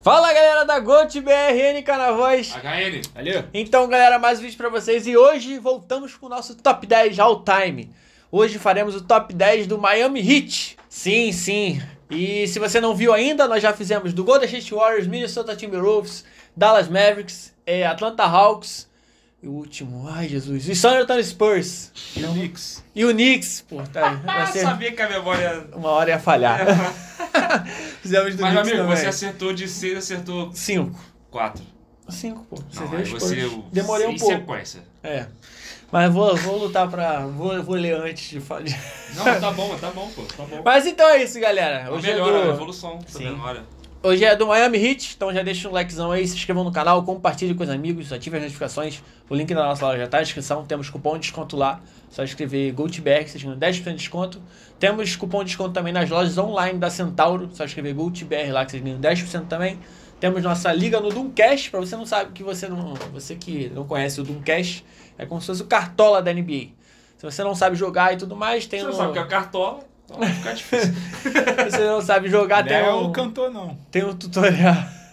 Fala galera da GOAT BR, na voz. HN. Ali. Então galera, mais um vídeo pra vocês e hoje voltamos com o nosso Top 10 All Time. Hoje faremos o Top 10 do Miami Heat. Sim. E se você não viu ainda, nós já fizemos do Golden State Warriors, Minnesota Timberwolves, Dallas Mavericks, Atlanta Hawks e o último, ai Jesus, e San Antonio Spurs. E o Knicks. E o Knicks, pô, tá, vai ser... Sabia que a memória... Uma hora ia falhar. Fizemos do Mas, Knicks amigo, também. você acertou de 6, acertou 5. 4. 5, pô. Você Não, deu aí os você... Spurs. Demorei um em pouco. sequência. É. Mas vou lutar pra... Vou ler antes de falar. Não, tá bom, pô. Tá bom. Mas então é isso, galera. Hoje Melhora, é a do... evolução da Sim. memória. Hoje é do Miami Heat, então já deixa um likezão aí, se inscrevam no canal, compartilhe com os amigos, ative as notificações. O link da nossa loja já tá na descrição, temos cupom de desconto lá. Só escrever GOATBR, vocês ganham 10% de desconto. Temos cupom de desconto também nas lojas online da Centauro, só escrever GOATBR lá que vocês ganham 10% também. Temos nossa liga no Doomcast, pra você não sabe que você que não conhece o Doomcast, é como se fosse o Cartola da NBA. Se você não sabe jogar e tudo mais, tem Você no... não sabe o que é Cartola, então vai ficar difícil. Se você não sabe jogar, Não tem é um... o cantor, não. Tem um tutorial.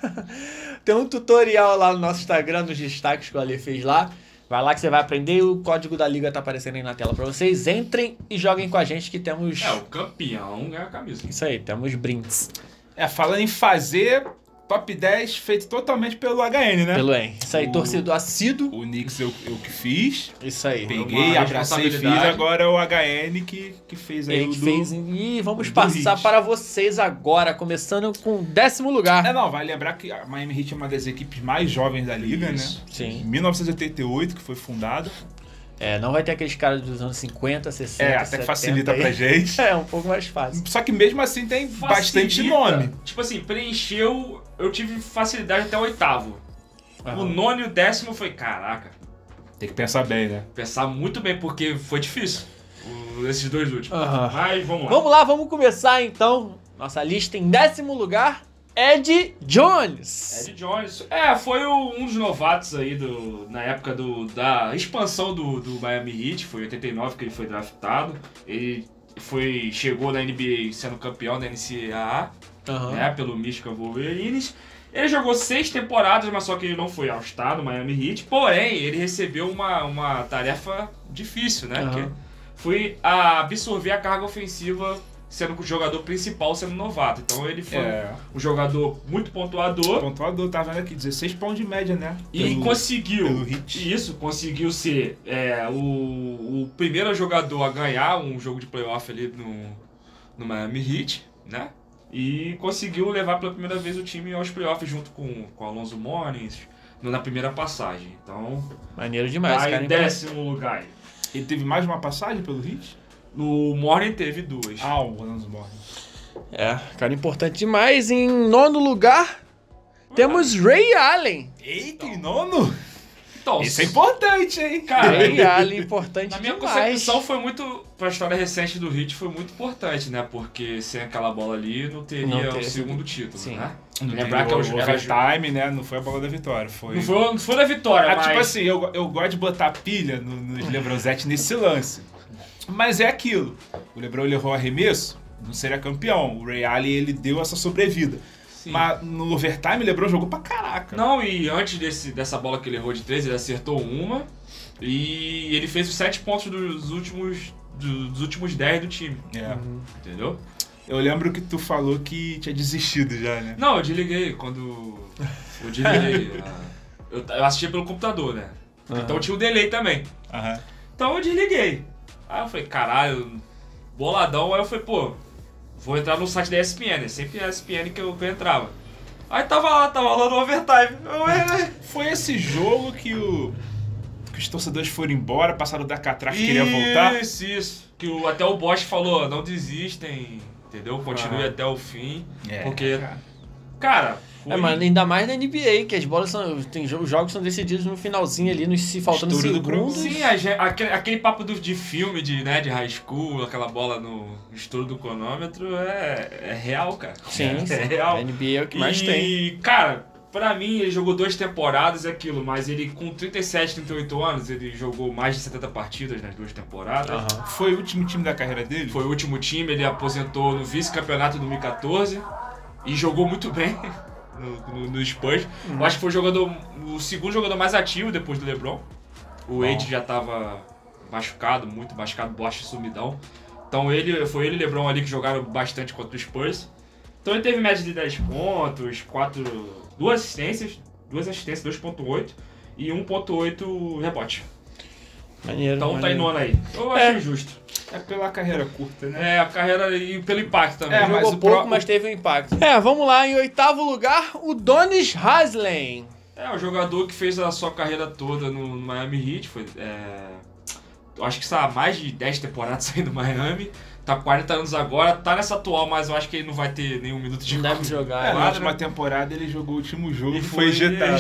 Tem um tutorial lá no nosso Instagram, nos destaques que o Ale fez lá. Vai lá que você vai aprender, o código da liga tá aparecendo aí na tela pra vocês. Entrem e joguem com a gente que temos... O campeão ganha a camisa. Isso aí, temos brindes. Falando em fazer, top 10 feito totalmente pelo HN, né? Pelo EN. Isso aí, torcedor assíduo. O Knicks eu que fiz. Isso aí. Peguei, Uma abracei e fiz. responsabilidade. Agora é o HN que fez aí Ele o que do... fez. E vamos do passar Heat. para vocês agora, começando com o 10º lugar. Não, vai lembrar que a Miami Heat é uma das equipes mais jovens da liga, Isso. né? Sim. Em 1988 que foi fundada. Não vai ter aqueles caras dos anos 50, 60, Até 70 que facilita aí. pra gente. É, um pouco mais fácil. Só que mesmo assim tem bastante Facilita. nome. Tipo assim, preencheu... Eu tive facilidade até o 8º. Aham. O 9º e o 10º foi, caraca, Tem que pensar bem, né? pensar muito bem, porque foi difícil. Esses dois últimos. Aham. Mas vamos lá. Vamos lá, vamos começar então. Nossa lista em 10º lugar, Ed Jones. Ed Jones. Foi um dos novatos aí na época da expansão do Miami Heat. Foi em 89 que ele foi draftado. Ele chegou na NBA sendo campeão da NCAA, Aham. né, pelo Michigan Wolverines. Ele jogou 6 temporadas, mas só que ele não foi All-Star no Miami Heat. Porém, ele recebeu uma tarefa difícil, né? Aham. Que foi absorver a carga ofensiva sendo o jogador principal, sendo novato. Então ele foi um jogador muito pontuador. Pontuador, tá vendo aqui, 16 pontos de média, né? E conseguiu, pelo Heat. conseguiu ser o primeiro jogador a ganhar um jogo de playoff ali no Miami Heat, né? E conseguiu levar pela primeira vez o time aos playoffs junto com Alonzo Mourning na primeira passagem. Então, Maneiro demais, tá cara. em 10º lugar. Ele teve mais uma passagem pelo Heat? No Mourning teve 2. O Alonso Mourning. Cara importante demais. Em 9º lugar, temos Ray Allen. Eita, em nono? Então, Isso é importante, hein? cara, Ray Allen, importante na minha demais. concepção foi muito, pra história recente do Heat, foi muito importante, né? Porque sem aquela bola ali não teria Não o teria. segundo título, Sim. né? Não Lembrar que o era overtime, né? Não foi a bola da vitória. Foi... não foi da vitória, mas... Tipo assim, eu gosto de botar pilha nos Lebronzetti nesse lance. Mas é aquilo. O LeBron ele errou o arremesso, não seria campeão. O Ray Allen ele deu essa sobrevida. Sim. Mas no overtime o LeBron jogou pra caraca. Não, e antes dessa bola que ele errou de 3, ele acertou uma. E ele fez os 7 pontos dos últimos 10 do time. Entendeu? Eu lembro que tu falou que tinha desistido já, né? Não, eu desliguei quando... Eu desliguei. Eu assistia pelo computador, né? Então tinha o delay também. Aham. Então eu desliguei. Aí eu falei, caralho, boladão. Aí eu falei, pô, vou entrar no site da ESPN. É sempre a ESPN que eu entrava. Aí tava lá no overtime. Foi esse jogo que os torcedores foram embora, passaram da catraca e queria voltar? Isso. Que até o Bosch falou, não desistem, entendeu? Continue até o fim. Porque, cara... Mas ainda mais na NBA, que as bolas são... Os jogos são decididos no finalzinho ali, faltando Estouro do segundos. Sim, aquele papo de filme de high school, aquela bola no estouro do cronômetro, é real, cara. Sim, é real. A NBA é o que mais tem. E, cara, pra mim, ele jogou 2 temporadas, é aquilo, mas ele com 37, 38 anos, ele jogou mais de 70 partidas nas 2 temporadas. Aham. Foi o último time da carreira dele? Foi o último time, ele aposentou no vice-campeonato de 2014 e jogou muito bem. no Spurs. Eu acho que foi o segundo jogador mais ativo depois do LeBron. O Wade já tava machucado, muito machucado, Bosch sumidão. Então foi ele e o LeBron ali que jogaram bastante contra o Spurs. Então ele teve média de 10 pontos, 2 assistências, 2.8 e 1.8 rebote. Maneiro, então maneiro. tá em nona aí. Eu achei justo. É pela carreira curta, né? É, a carreira e pelo impacto também. É, mas Jogou o pouco, mas teve um impacto. Vamos lá. Em 8º lugar, o Donis Haslem. O jogador que fez a sua carreira toda no Miami Heat. Eu acho que está há mais de 10 temporadas aí no Miami. Tá com 40 anos agora, tá nessa atual, mas eu acho que ele não vai ter nenhum minuto de Não deve jogar. Na última temporada ele jogou o último jogo e foi ejetado.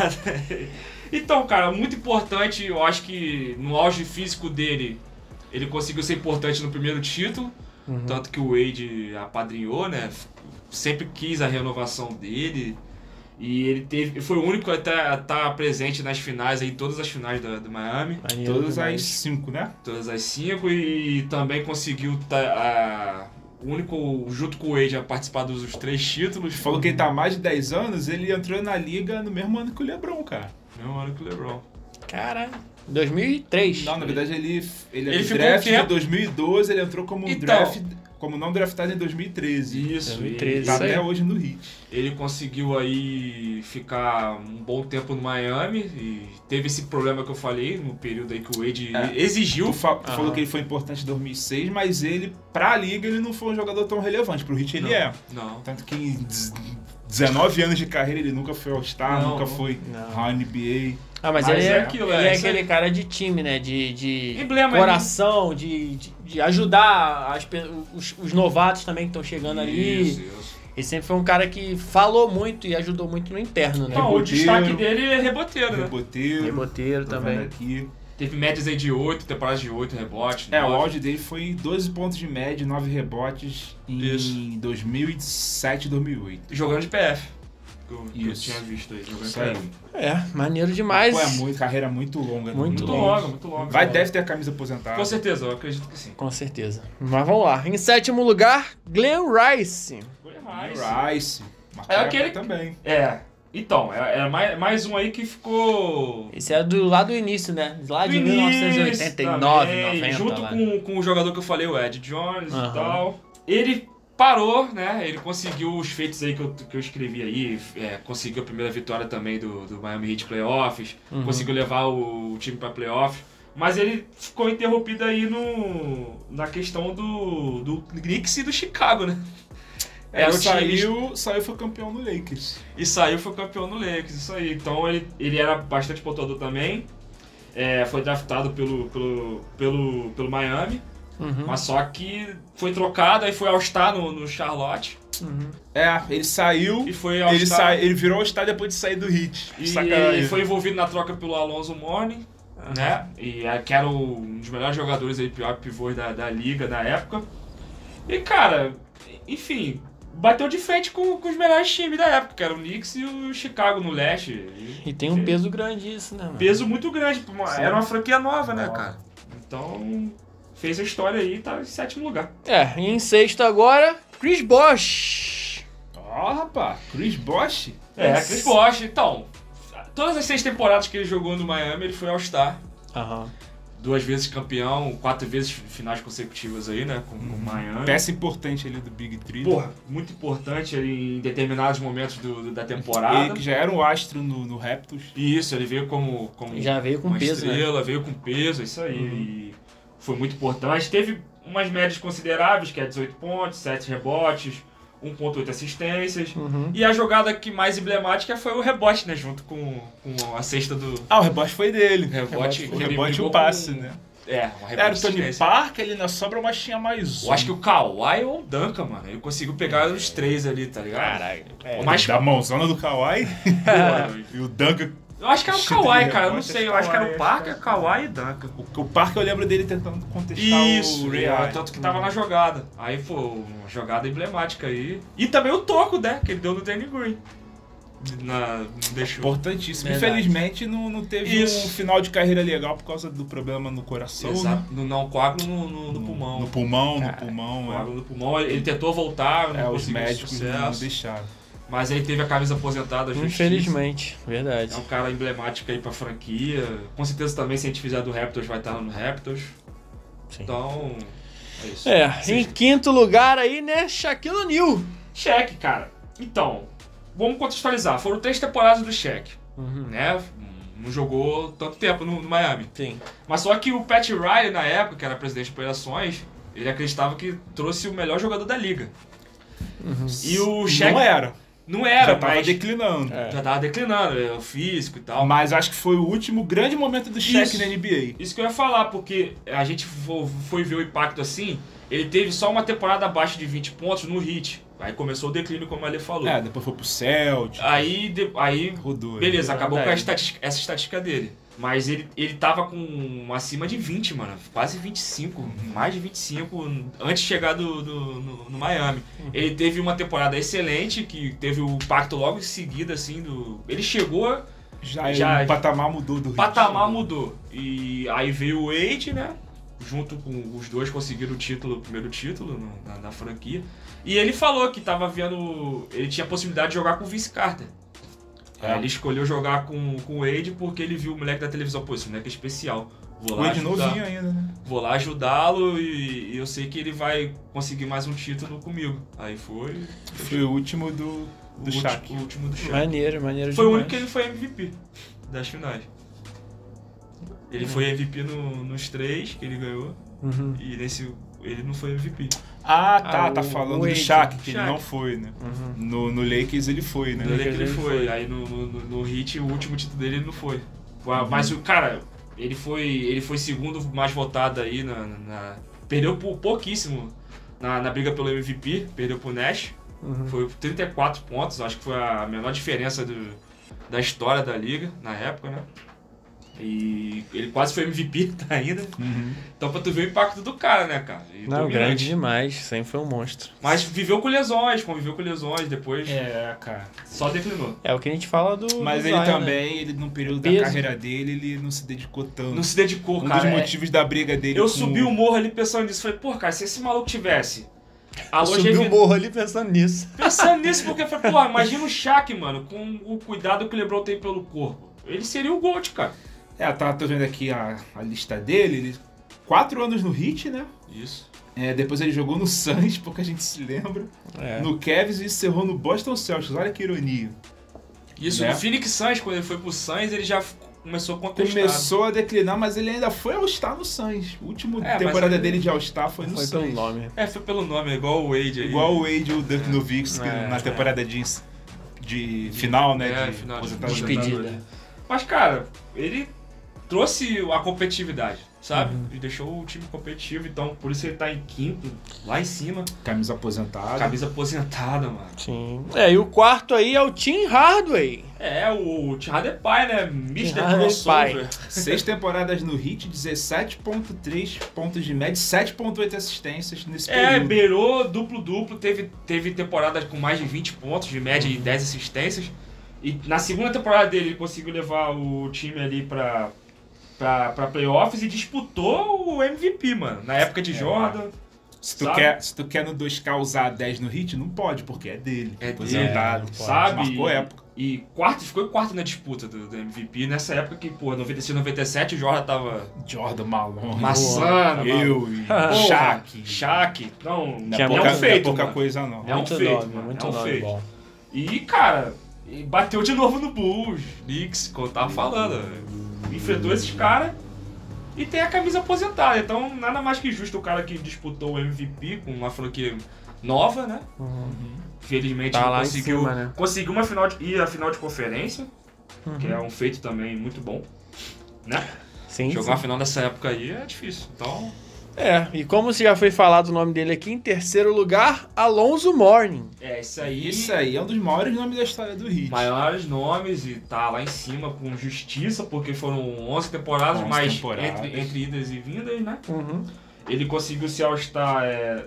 Então, cara, muito importante. Eu acho que no auge físico dele, ele conseguiu ser importante no primeiro título. Tanto que o Wade apadrinhou, né? Sempre quis a renovação dele. E ele foi o único a estar presente nas finais, aí, todas as finais do Miami. Todas as 5, né? Todas as 5 e também conseguiu o único, junto com o Wade, a participar dos 3 títulos. Falou que ele tá há mais de 10 anos, ele entrou na liga no mesmo ano que o LeBron, cara. Mesmo ano que o LeBron. Cara, 2003. Não, na verdade ele ficou draft um tempo. de 2012, ele entrou como como não draftado em 2013. Isso, 2013. Tá Isso aí. até hoje no Heat. Ele conseguiu aí ficar um bom tempo no Miami e teve esse problema que eu falei no período aí que o Wade exigiu. Tu falou que ele foi importante em 2006, mas ele, pra liga, ele não foi um jogador tão relevante. Pro Heat ele é. Não. Tanto que em 19 anos de carreira ele nunca foi All-Star, nunca foi NBA. Mas Mas ele é é, aquilo, ele é isso aquele aí. cara de time, né? De Emblema, coração, de ajudar os novatos também que estão chegando ali. Isso. Ele sempre foi um cara que falou muito e ajudou muito no interno, né? Não, o Reboteiro. destaque dele é reboteiro, né? Reboteiro Tô também. vendo aqui. Teve médias aí de 8, temporadas de 8 rebotes. O 9. auge dele foi 12 pontos de média, 9 rebotes em 2007 e 2008. Jogando de PF. Que eu Isso. tinha visto aí. Jogando de Isso aí. PF. Maneiro demais. Pô, carreira muito longa. né? Muito Muito longa. Deve ter a camisa aposentada. Com certeza, eu acredito que sim. Com certeza. Mas vamos lá. Em 7º lugar, Glenn Rice. Rice. É aquele também. Então, é mais um aí que ficou... Esse é lá do início, né? Lá de 1989, 90. Junto lá. com o jogador que eu falei, o Ed Jones e tal. Ele parou, né? Ele conseguiu os feitos aí que eu escrevi aí. Conseguiu a primeira vitória também do Miami Heat Playoffs. Conseguiu levar o time para playoffs. Mas ele ficou interrompido aí na questão do Knicks e do Chicago, né? Saiu e foi campeão no Lakers. E saiu foi campeão no Lakers, isso aí. Então ele era bastante pontuador também. Foi draftado pelo Miami. Mas só que foi trocado, aí foi All-Star no Charlotte. Ele saiu. E foi All-Star. Ele virou All-Star depois de sair do Heat. E foi envolvido na troca pelo Alonzo Mourning, né? E que era um dos melhores jogadores aí, pior pivôs da liga na época. E cara, enfim, bateu de frente com os melhores times da época, que era o Knicks e o Chicago no leste. E tem um peso grande isso, né, mano? Peso muito grande. Era uma franquia nova, né, cara? Então, fez a história aí e tá em 7º lugar. E em 6º agora, Chris Bosh. Rapaz, Chris Bosh? Chris Bosh. Então, todas as 6 temporadas que ele jogou no Miami, ele foi All-Star. 2 vezes campeão, 4 vezes finais consecutivas aí, né, com o Miami. Peça importante ali do Big Three. Porra, muito importante ali em determinados momentos da temporada. Ele que já era um astro no Raptors. Isso, ele veio como Já veio com uma peso, estrela, veio com peso, isso aí. E foi muito importante. Teve umas médias consideráveis, que é 18 pontos, 7 rebotes, 1.8 assistências. E a jogada que mais emblemática foi o rebote, né? Junto com a cesta do... O rebote foi dele. O rebote e o passe, né? Uma rebote. Era o Tony Parker, ele na sobra, mas tinha mais um. Eu acho que o Kawhi ou o Duncan, mano. Ele conseguiu pegar os 3 ali, tá ligado? Caralho. Mas, da mãozona do Kawhi e o Duncan. eu acho que era o Kawhi, cara. Eu não sei. Eu acho que era o Parker, Kawhi e Duncan. O Parker eu lembro dele tentando contestar Isso, o Ray Allen. tanto que tava na jogada. Aí foi uma jogada emblemática aí. E também o toco, né? Que ele deu no Danny Green. Deixou. Importantíssimo. Verdade. Infelizmente não teve um final de carreira legal por causa do problema no coração. Exato. Né? Não, coágulo no pulmão. No pulmão. Coágulo no pulmão. Ele tentou voltar, não Os conseguiu médicos não sucesso. deixaram. Mas aí teve a camisa aposentada, a justiça. Infelizmente, verdade. É um cara emblemático aí pra franquia. Com certeza também, se a gente fizer do Raptors, vai estar no Raptors. Sim. Então, é isso. Em quinto lugar aí, né, Shaquille O'Neal. Shaq, cara. Então, vamos contextualizar. Foram 3 temporadas do Shaq, né? Não jogou tanto tempo no Miami. Sim. Mas só que o Pat Riley, na época, que era presidente de operações, ele acreditava que trouxe o melhor jogador da liga. E o Shaq... Não era, Já tava mas... declinando. Já tava declinando, o físico e tal. Mas acho que foi o último grande momento do Shaq Isso. na NBA. Isso que eu ia falar, porque a gente foi ver o impacto assim, ele teve só uma temporada abaixo de 20 pontos no Heat. Aí começou o declínio, como ele falou. Depois foi pro Celtic. Aí Rodou. beleza, acabou com Verdade. essa estatística dele. Mas ele tava com acima de 20, mano. Quase 25, mais de 25 antes de chegar no Miami. Ele teve uma temporada excelente, que teve o impacto logo em seguida, assim, Ele chegou... Já o patamar mudou do O patamar mudou. E aí veio o Wade, né? Junto com os dois conseguiram o primeiro título na franquia. E ele falou que tava vendo... Ele tinha a possibilidade de jogar com o Vince Carter. Aí ele escolheu jogar com o Wade porque ele viu o moleque da televisão. Pô, esse moleque é especial. Vou O lá Wade ajudar. novinho ainda, né? Vou lá ajudá-lo e eu sei que ele vai conseguir mais um título comigo. Aí foi... Foi o último do Shaq. O último do Shaq. Maneiro Foi o demais. único que ele foi MVP das finais. Ele foi MVP nos 3 que ele ganhou. E nesse ele não foi MVP. Tá o falando do Wade. Shaq, que ele Shaq. não foi, né? No Lakers ele foi, né? No Lakers ele ele foi. foi. Aí no Heat, o último título dele ele não foi. Mas o cara, ele foi segundo mais votado aí perdeu por pouquíssimo na briga pelo MVP, perdeu pro Nash. Foi 34 pontos, acho que foi a menor diferença da história da liga na época, né? E ele quase foi MVP ainda. Então pra tu ver o impacto do cara, né, cara? E Não, dominante. grande demais. Sempre foi um monstro. Mas viveu com lesões, conviveu com lesões, depois Cara. só declinou. É o que a gente fala do Mas do ele Zion, também, ele num período da Peso. carreira dele, ele não se dedicou tanto. Não se dedicou, Um cara. dos motivos da briga dele Eu com subi o morro ali pensando nisso. Falei, pô, cara, se esse maluco tivesse a Eu subi o longevidade... morro ali pensando nisso. Pensando nisso, porque eu falei, pô, imagina o Shaq, mano, com o cuidado que o LeBron tem pelo corpo. Ele seria o GOAT, cara. Tô vendo aqui a lista dele. Ele 4 anos no Heat, né? Isso. Depois ele jogou no Suns, pouca gente se lembra. No Cavs e encerrou no Boston Celtics. Olha que ironia. Isso, Né? no Phoenix Suns, quando ele foi pro Suns, ele já começou contestado. Começou a declinar, mas ele ainda foi All-Star no Suns. A última mas temporada ele- dele de All-Star foi no Foi Suns. pelo nome. Foi pelo nome, igual o Wade aí. Igual o Wade e o Dirk Nowitzki na temporada de final, né? Final de aposentadoria. despedida. Mas, cara, ele trouxe a competitividade, sabe? Ele deixou o time competitivo, então por isso ele tá em quinto, lá em cima. Camisa aposentada. Camisa aposentada, mano. Sim. E o quarto aí é o Tim Hardaway. O Tim Hardaway pai, né? Mr. Hardaway Crossover. 6 temporadas no Heat, 17.3 pontos de média, 7.8 assistências nesse período. Beirou duplo-duplo, teve temporadas com mais de 20 pontos de média e 10 assistências. E na segunda temporada dele ele conseguiu levar o time ali pra playoffs e disputou o MVP, mano. Na época de Jordan. Se tu, sabe? se tu quer no 2K usar 10 no Heat, não pode, porque é dele. É aposentado. dele, sabe? Marcou época. E ficou em quarto na disputa do MVP. Nessa época que, pô, 96, 97, o Jordan tava Jordan Malone. maçando. Eu e Porra, Shaq. Shaq. Não, Tinha não pouca- é um feito, pouca mano. coisa, não. É um Muito feito, nome, mano. muito É um nome feito. bom. E, cara, bateu de novo no Bulls, Knicks, como eu tava falando. Enfrentou esses caras e tem a camisa aposentada. Então, nada mais que justo o cara que disputou o MVP com uma franquia nova, né? Felizmente Tá ele lá em conseguiu, cima, né? conseguiu uma final ir à final de conferência, que é um feito também muito bom, né? Sim, Jogar sim. uma final nessa época aí é difícil. Então, E como já foi falado o nome dele aqui, em terceiro lugar, Alonzo Mourning. isso aí. Isso aí é um dos maiores nomes da história do Heat. Maiores nomes e tá lá em cima com justiça, porque foram 11 temporadas, 11 mas temporadas. Entre idas e vindas, né? Ele conseguiu se All-Star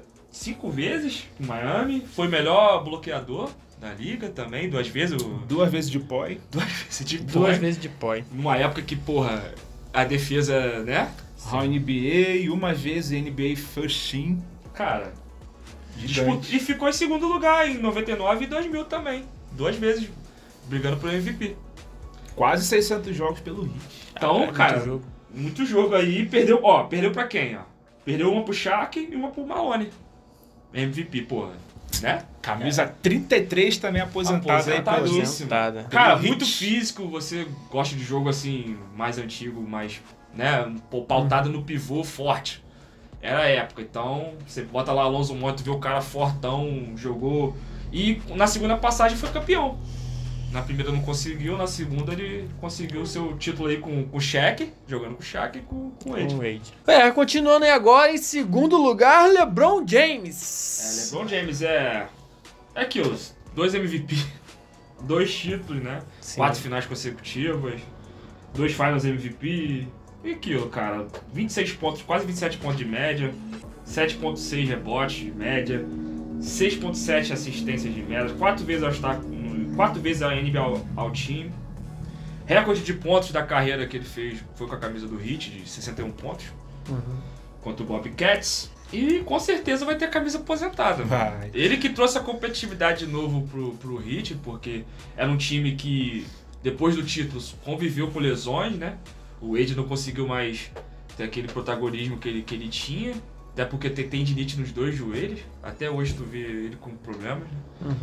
5 vezes em Miami, foi melhor bloqueador da liga também, 2 vezes. 2 vezes de poi. 2 vezes de Duas point. vezes de poi. Numa época que, porra, a defesa, né? All NBA e uma vez NBA First Team. Cara, Gigante. e ficou em segundo lugar em 99 e 2000 também. 2 vezes brigando pelo MVP. Quase 600 jogos pelo Heat. Então, cara, muito jogo. muito jogo aí. Perdeu pra quem, ó? Perdeu uma pro Shaq e uma pro Malone. MVP, porra. Né? Camisa 33 também aposentada aí pelo Aposentadíssimo. Aposentada. Cara, Hit. muito físico, você gosta de jogo assim, mais antigo, mais, né, pautado no pivô forte. Era a época, então você bota lá Alonso Moto, vê o cara fortão, jogou. E na segunda passagem foi campeão. Na primeira não conseguiu, na segunda ele conseguiu o seu título aí com o Shaq, jogando com o Shaq e com o Wade. Continuando aí agora, em segundo lugar, LeBron James. LeBron James é aquilo, 2 MVP, 2 títulos, né? Sim. 4 finais consecutivas, 2 Finals MVP. E aquilo, cara, 26 pontos, quase 27 pontos de média, 7.6 rebotes de média, 6.7 assistências de média, 4 vezes a NBA ao time. Recorde de pontos da carreira que ele fez foi com a camisa do Heat, de 61 pontos, contra o Bobcats. E com certeza vai ter a camisa aposentada. Vai. Ele que trouxe a competitividade de novo pro Heat, porque era um time que, depois do título, conviveu com lesões, né? O Wade não conseguiu mais ter aquele protagonismo que ele tinha, até porque tem tendinite nos 2 joelhos. Até hoje tu vê ele com problemas, né?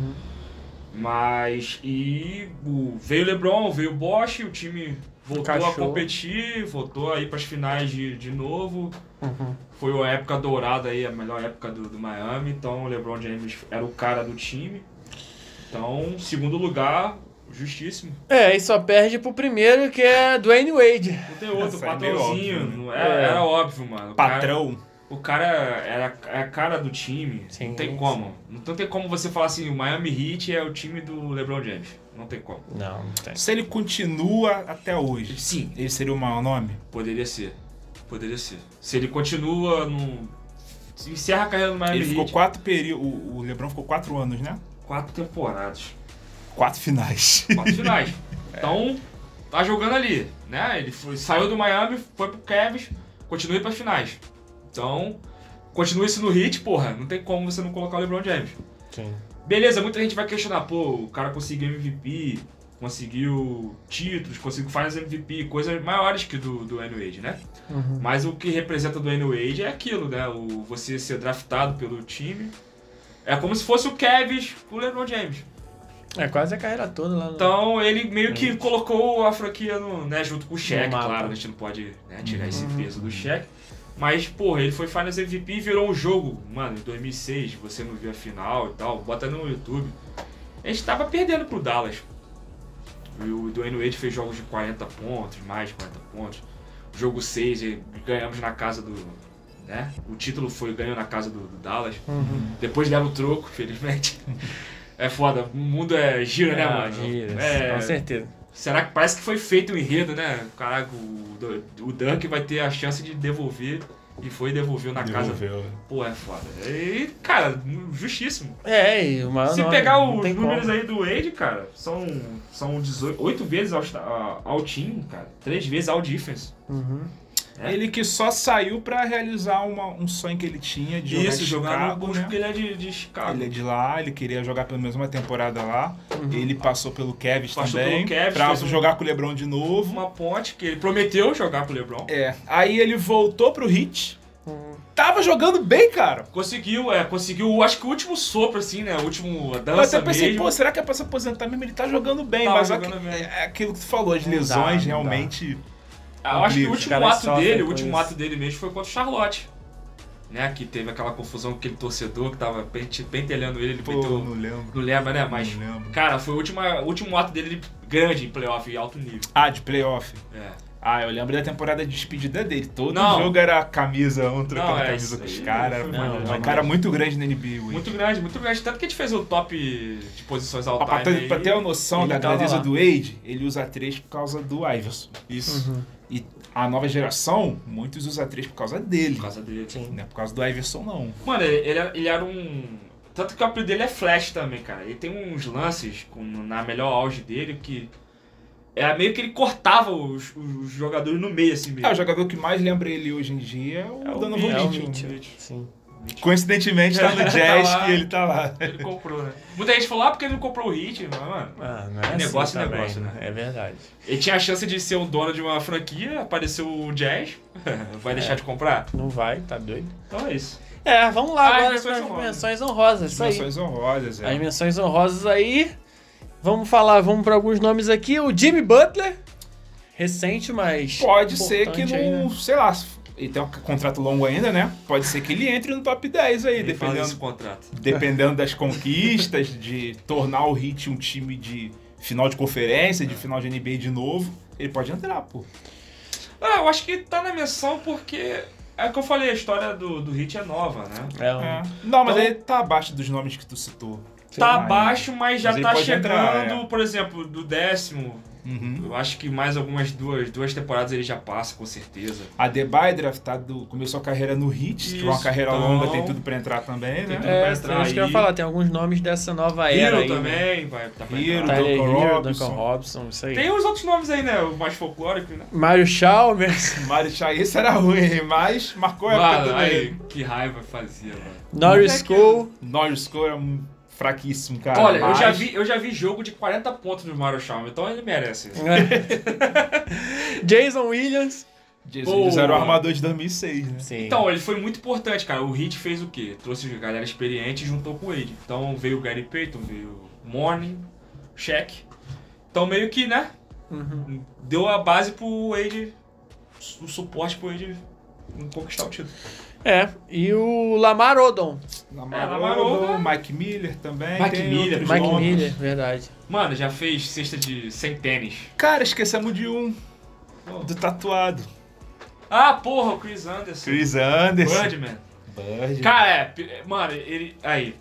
Mas, veio o LeBron, veio o Bosh, o time voltou a competir, voltou a ir para as finais de novo. Foi a época dourada aí, a melhor época do Miami, então o LeBron James era o cara do time. Então, segundo lugar, justíssimo. E só perde pro primeiro, que é Dwayne Wade. Não tem outro, Essa é meio patrãozinho, óbvio, né? não era óbvio, mano. Patrão. O cara é a cara do time, Sim, não tem como. Não tem como você falar assim, o Miami Heat é o time do LeBron James. Não tem como. Não tem. Se ele continua até hoje, Sim, ele seria o maior nome? poderia ser. Poderia ser. Se ele continua no... Se encerra a carreira no Miami Ele ficou Heat, 4 períodos. O LeBron ficou 4 anos, né? 4 temporadas. 4 finais. 4 finais. Então, tá jogando ali, né? Ele saiu do Miami, foi pro Cavs, continua para as finais. Então, continua isso no Heat, porra. Não tem como você não colocar o LeBron James. Sim. Beleza, muita gente vai questionar, pô, o cara conseguiu MVP, conseguiu títulos, conseguiu Finals MVP, coisas maiores que do Dwayne Wade, né? Mas o que representa o Dwayne Wade é aquilo, né? Você ser draftado pelo time. É como se fosse o Cavs com o LeBron James. É quase a carreira toda lá no... Então ele meio que colocou a franquia né, junto com o Shaq, No mapa. claro, a gente não pode, né, tirar esse peso do Shaq. Mas, porra, ele foi Finals MVP e virou um jogo, mano, em 2006, você não viu a final e tal, bota no YouTube. A gente tava perdendo pro Dallas. E o Dwayne Wade fez jogos de 40 pontos, mais de 40 pontos. Jogo 6, ganhamos na casa do... né? O título ganhou na casa do Dallas. Depois deram o troco, felizmente. É foda, o mundo gira, né, mano? Gira, com certeza. Será que parece que foi feito um enredo, né? Caraca, o Dunk vai ter a chance de devolver e devolveu na casa. Pô, é foda. E, cara, justíssimo. E o maior Se nome, pegar não os tem números como. aí do Wade, cara, são 8 vezes ao team, cara. 3 vezes ao defense. Ele que só saiu pra realizar um sonho que ele tinha de jogar Isso, em jogar no Chicago, Bulls, né? porque ele é de Chicago. Ele é de lá, ele queria jogar pelo menos uma temporada lá. Ele passou pelo Cavs Passou também, pelo Cavs, pra fez jogar com o LeBron de novo. Uma ponte que ele prometeu jogar pro LeBron. Aí ele voltou pro Heat. Tava jogando bem, cara. Conseguiu, acho que o último sopro, assim, né? O último Eu dança até pensei, mesmo. pô, será que é pra se aposentar mesmo? Ele tá jogando bem, Tava mas jogando bem. é aquilo que tu falou, as Não dá, lesões não realmente... Eu acho que o Os último caras ato sofrem dele, com isso. ato mesmo foi contra o Charlotte. Né? Que teve aquela confusão com aquele torcedor que tava pentelhando ele Pô, meteu... não lembro. Não lembra, né? Mas, Não lembro. cara, foi o último ato dele grande em playoff e alto nível. De playoff. Eu lembro da temporada de despedida dele. Todo Não. jogo era camisa, trocando Não, camisa isso com os aí caras. foi É maneiro. um cara muito grande na NBA, Wade. Muito grande. Tanto que a gente fez o top de posições all Pra time ter aí. uma noção ele da tava grandeza lá. do Wade, ele usa 3 por causa do Iverson. Isso. E a nova geração, muitos usam 3 por causa dele. Por causa dele. Não é por causa do Iverson, não. Mano, ele era um... Tanto que o apelido dele é Flash também, cara. Ele tem uns lances na melhor auge dele que... Era meio que ele cortava os jogadores no meio, assim mesmo. O jogador que mais lembra ele hoje em dia é o Donovan É o Mitchell. Mitchell. Sim. Coincidentemente tá no Jazz que ele tá lá. Ele comprou, né? Muita gente falou, porque ele não comprou o Heat, mas, mano. Não é negócio assim é negócio, também, né? É verdade. Ele tinha a chance de ser o dono de uma franquia, apareceu o Jazz. Vai deixar de comprar? Não vai, tá doido. Então é isso. Vamos lá agora as para as menções honrosas. menções honrosas. Isso aí. Menções honrosas, As menções honrosas aí. Vamos para alguns nomes aqui. O Jimmy Butler. Recente, mas. Pode ser que importante aí, não, né? sei lá, ele tem um contrato longo ainda, né? Pode ser que ele entre no top 10 aí, Ele faz esse dependendo, contrato. dependendo das conquistas, de tornar o Heat um time de final de conferência, de final de NBA de novo. Ele pode entrar, pô. Eu acho que tá na menção porque... É o que eu falei, a história do Heat é nova, né? Não, mas Então- ele tá abaixo dos nomes que tu citou. Tá Mas- abaixo, mas já mas ele tá pode chegando, entrar, por exemplo, do 10º. Uhum. Eu acho que mais algumas duas temporadas ele já passa, com certeza. A Debye draftado, começou a carreira no Heat, se tiver uma Isso, carreira então- longa, tem tudo pra entrar também, né? Tem tudo. Vai Isso entrar que eu ia aí. falar. Tem alguns nomes dessa nova era Hero aí. também, vai tá pra Hero, entrar. Tyler Duncan Hero, Robinson. Duncan Robinson, isso aí. Tem os outros nomes aí, né? O mais folclórico, né? Mario Chalmers, Mário Chá, esse era ruim, mas marcou a época Mano, também. aí, que raiva fazia, mano. Norris Cole. Norris Cole é um fraquíssimo, cara. Olha, mas... eu já vi jogo de 40 pontos do Mario Chalmers, então ele merece isso. Jason Williams. Jesus era o armador de 2006, né? Sim. Então, ele foi muito importante, cara. O Heat fez o quê? Trouxe galera experiente e juntou com ele. Então veio o Gary Payton, veio o Morning, Shaq. Então meio que, né? Uhum. Deu a base pro Wade, o suporte pro Wade conquistar o título. E o Lamar Odom. Lamar Odom. Mike Miller também. Mike tem Miller, outros Mike nomes. Miller, verdade. Mano, já fez cesta de 100 tênis. Cara, esquecemos de um. Do tatuado. Ah, porra, o Chris Anderson. Chris Anderson. Birdman. Bird. Cara, mano, ele... Aí.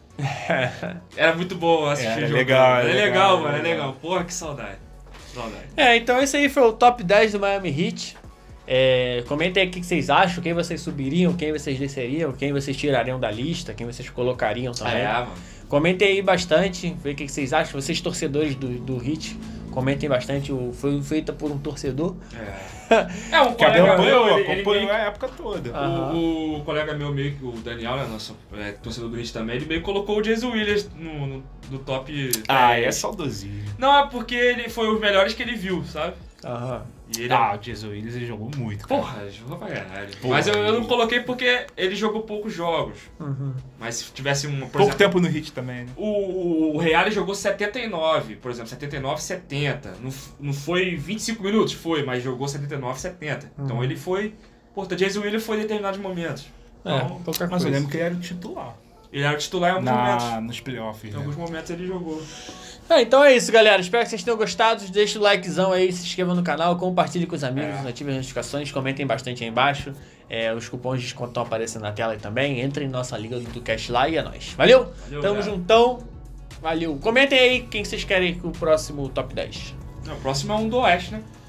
Era muito bom assistir Era o jogo. legal, É era legal, legal, mano, é legal. legal. Porra, que saudade. Saudade. Então esse aí foi o top 10 do Miami Heat. Comentem aí o que vocês acham, quem vocês subiriam, quem vocês desceriam, quem vocês tirariam da lista, quem vocês colocariam também. Mano. Comentem aí bastante, vê o que vocês acham. Vocês torcedores do Heat, comentem bastante. Foi feita por um torcedor. Um Que colega acompanhou, meu, ele acompanhou meio a época toda. Ah. O colega meu, meio que o Daniel, né, nosso torcedor do Heat também, ele meio que colocou o Jason Williams no top 10. É saudosismo. Não, é porque ele foi os melhores que ele viu, sabe? Aham. E ele O Jesus Williams ele jogou muito, cara. Porra, jogou pra caralho. Porra, Mas eu não ele- coloquei porque ele jogou poucos jogos. Uhum. Mas se tivesse por Pouco exemplo, tempo no Heat também, né? o Real jogou 79, por exemplo, 79, 70. Não foi 25 minutos, foi, mas jogou 79, 70. Então ele foi... Porra, Jason Williams foi em determinados momentos. Então, Pouca Mas eu coisa. lembro que ele era o titular. ele era o titular em alguns momentos. Nos playoffs, Em né? alguns momentos ele jogou. Então é isso, galera. Espero que vocês tenham gostado. Deixa o likezão aí, se inscreva no canal, compartilhe com os amigos, ative as notificações, comentem bastante aí embaixo. Os cupons de desconto estão aparecendo na tela aí também. Entrem na nossa liga do Cast lá e é nóis. Valeu? Valeu, Tamo galera. juntão. Valeu. Comentem aí quem vocês querem o próximo top 10. Não, o próximo é um do Oeste, né?